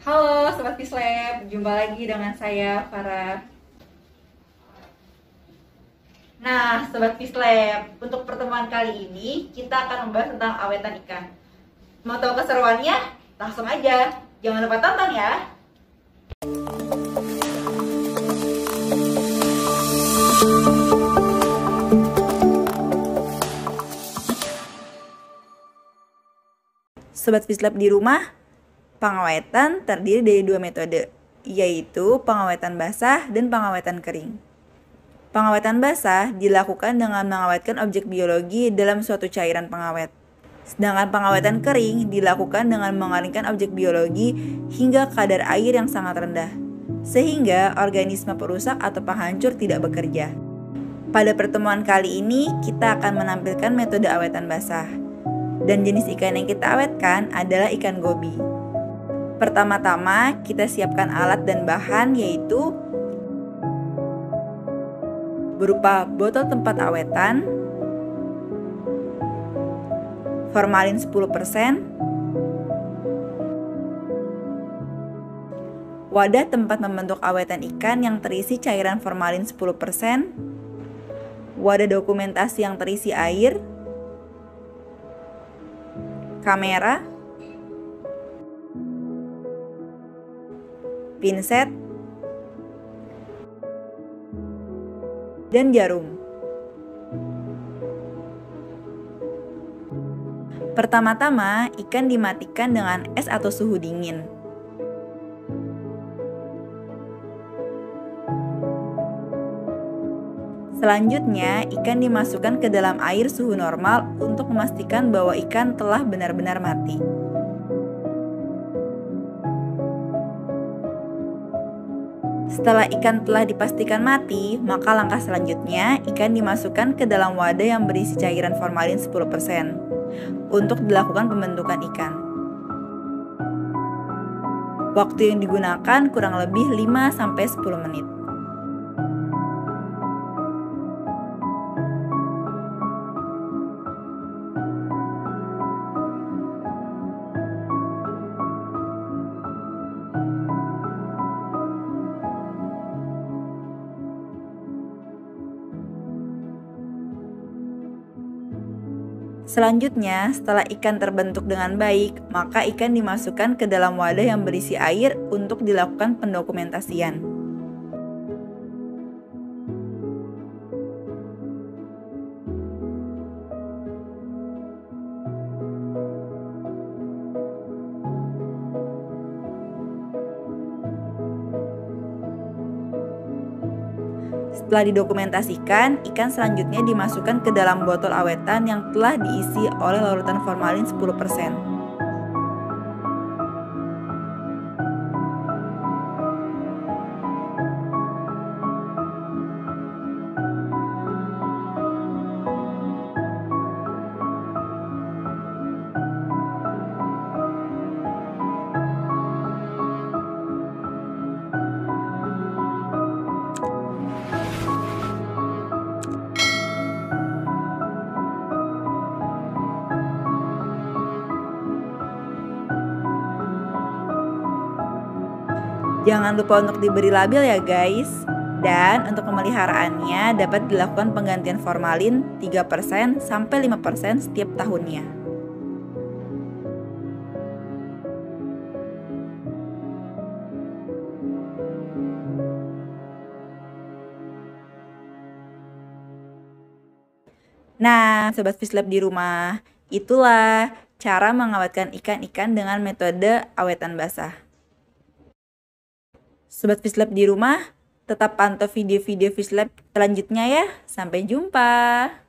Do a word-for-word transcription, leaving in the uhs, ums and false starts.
Halo Sobat Fislab, jumpa lagi dengan saya Farah. Nah Sobat Fislab, untuk pertemuan kali ini kita akan membahas tentang awetan ikan. Mau tahu keseruannya? Langsung aja, jangan lupa tonton ya. Sobat Fislab di rumah, pengawetan terdiri dari dua metode, yaitu pengawetan basah dan pengawetan kering. Pengawetan basah dilakukan dengan mengawetkan objek biologi dalam suatu cairan pengawet. Sedangkan pengawetan kering dilakukan dengan mengeringkan objek biologi hingga kadar air yang sangat rendah, sehingga organisme perusak atau penghancur tidak bekerja. Pada pertemuan kali ini, kita akan menampilkan metode awetan basah. Dan jenis ikan yang kita awetkan adalah ikan gobi. Pertama-tama kita siapkan alat dan bahan, yaitu berupa botol tempat awetan, formalin sepuluh persen, wadah tempat membentuk awetan ikan yang terisi cairan formalin sepuluh persen, wadah dokumentasi yang terisi air, kamera, pinset, dan jarum. Pertama-tama, ikan dimatikan dengan es atau suhu dingin. Selanjutnya, ikan dimasukkan ke dalam air suhu normal untuk memastikan bahwa ikan telah benar-benar mati. Setelah ikan telah dipastikan mati, maka langkah selanjutnya ikan dimasukkan ke dalam wadah yang berisi cairan formalin sepuluh persen untuk dilakukan pembentukan ikan. Waktu yang digunakan kurang lebih lima sampai sepuluh menit. Selanjutnya, setelah ikan terbentuk dengan baik, maka ikan dimasukkan ke dalam wadah yang berisi air untuk dilakukan pendokumentasian. Setelah didokumentasikan, ikan selanjutnya dimasukkan ke dalam botol awetan yang telah diisi oleh larutan formalin sepuluh persen. Jangan lupa untuk diberi label ya guys. Dan untuk pemeliharaannya dapat dilakukan penggantian formalin tiga persen sampai lima persen setiap tahunnya. Nah, Sobat Fislab di rumah, itulah cara mengawetkan ikan-ikan dengan metode awetan basah. Sobat Fislab di rumah, tetap pantau video-video Fislab selanjutnya ya. Sampai jumpa.